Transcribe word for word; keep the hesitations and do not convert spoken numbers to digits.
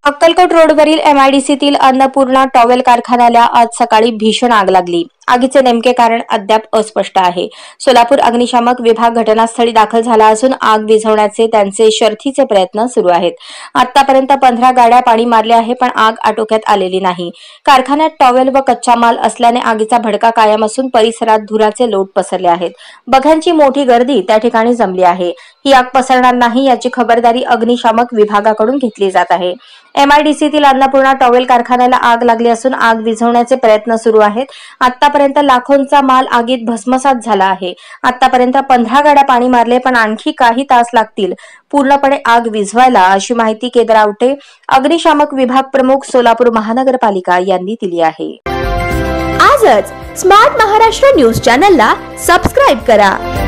अक्कलकोट रोडवरील एमआयडीसीतील अन्नपूर्णा टॉवेल कारखान्याला आज सकाळी भीषण आग लागली। आगीचे नेमके कारण अद्याप अस्पष्ट आहे। सोलापूर अग्निशामक विभाग घटनास्थळी दाखल झाला असून आग विझवण्याचे त्यांचे शर्थीचे प्रयत्न सुरू आहेत। आतापर्यंत पंधरा गाड्या पाणी मारले आहे, पण आग आटोक्यात आलेली नाही। कारखान्यात टॉवेल व कच्चा माल असल्याने आगीचा भडका कायम असून परिसरात धुराचे लोट पसरले आहेत। बघ्यांची मोठी गर्दी त्या ठिकाणी जमली आहे। ही आग पसरणार नाही याची खबरदारी अग्निशामक विभागाकडून घेतली जात आहे। एमआयडीसीतील अन्नपूर्णा टॉवेल कारखान्याला आग लागली असून आग विझवण्याचे प्रयत्न सुरू आहेत। आतापर्यंत लाखोंचा माल आगीत भस्मसात झाला आहे। आतापर्यंत पंधरा गाड्या पाणी मारले, पण आणखी काही तास लागतील पूर्णपणे आग विझवायला, अशी माहिती केदार आवटे, अग्निशामक विभाग प्रमुख, सोलापूर महानगरपालिका यांनी दिली आहे। आजच स्मार्ट महाराष्ट्र न्यूज चॅनलला सबस्क्राइब करा।